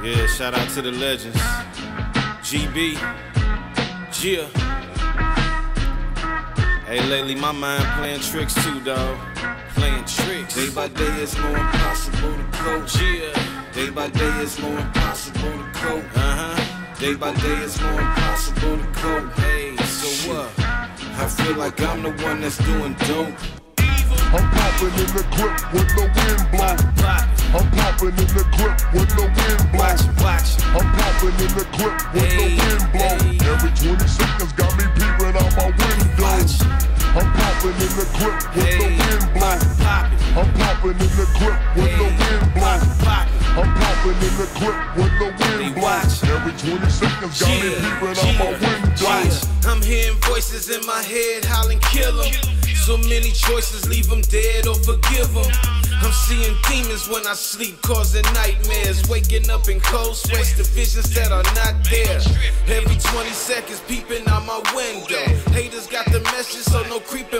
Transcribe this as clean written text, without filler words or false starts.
Yeah, shout out to the legends. GB, Gia. Hey, lately my mind playing tricks too, dawg. Playing tricks. Day by day it's more impossible to cope. Gia. Day by day it's more impossible to cope. Day by day it's more impossible to cope. Hey, so what? I feel like I'm the one that's doing dope. I'm popping in the clip when the wind blows. I'm popping in the clip when the wind blows. I'm popping in the clip when the wind blows. Every 20 seconds got me peeping out my window. I'm popping in the clip when the wind blows. I'm popping in the clip when the wind blows. I'm popping in the clip when the wind blows. Every 20 seconds got me peeping out my window. I'm hearing voices in my head howling, kill 'em. So many choices, leave them dead or forgive them. I'm seeing demons when I sleep, causing nightmares. Waking up in cold sweats, the visions that are not there. Every 20 seconds peeping out my window. Haters got the message, so no creeping